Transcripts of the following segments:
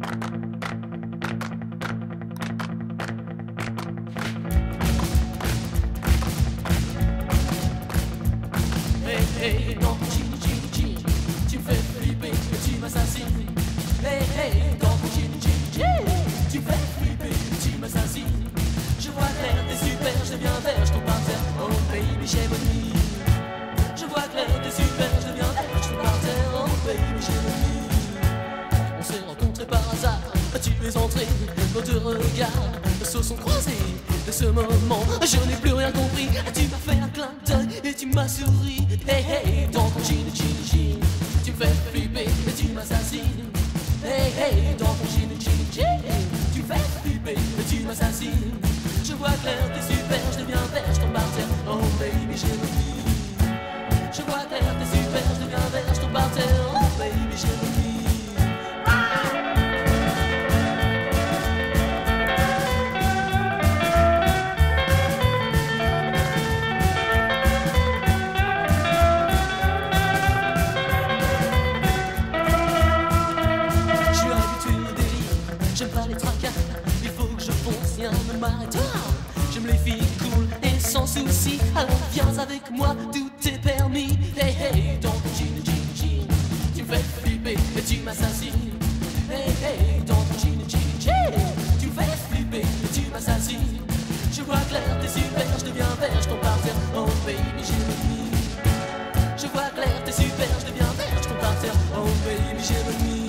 Hey, hey, dans ton jean, jean, jean, tu me fais flipper, tu m'assassines. Hey, hey, dans ton jean, jean, jean, tu me fais flipper, tu m'assassines. Je vois clair, t'es super, je deviens vert, je tombe par terre. Oh baby, j'ai bonne. Je vois clair, t'es super, je deviens vert, je tombe par terre. Oh baby, j'ai bonne. On s'est rencontrés par hasard, tu es entré, nos deux regards se sont croisés. De ce moment, je n'ai plus rien compris. Tu m'as fait un clin d'œil et tu m'as souri. Hey hey, dans ton jean, jean, jean, tu me fais flipper et tu m'assassines. Hey hey, dans ton jean, jean, jean, tu me fais flipper et tu m'assassines. Je vois clair, t'es super, je deviens vert, je tombe par terre. Oh baby, j'ai bonne. Je vois clair, t'es super, je deviens vert, je tombe par terre. Oh baby, j'ai bonne. J'aime pas les tracas, il faut que je fonce, rien ne m'arrêtera. J'aime les filles cool et sans souci, alors viens avec moi, tout est permis. Hey hey, dans ton jean, jean, jean, tu me fais flipper et tu m'assassines. Hey hey, dans ton jean, jean, jean, tu me fais flipper et tu m'assassines. Je vois clair, t'es super, je deviens vert, je tombe par terre. Oh baby, j'ai bonne. Je vois clair, t'es super, je deviens vert, je tombe par terre. Oh baby, j'ai bonne.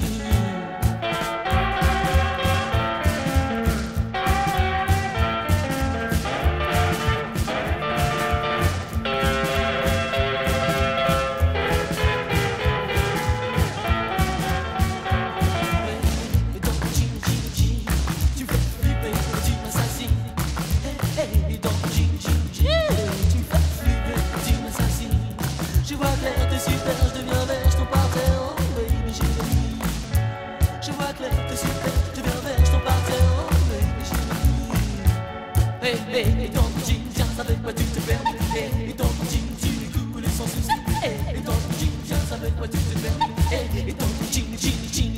Et dans ton jean, tiens, avec quoi tu te permets. Et dans ton jean, tu es cool et sans souci. Et dans ton jean, tiens, avec quoi tu te permets. Et dans ton jean, jean, jean.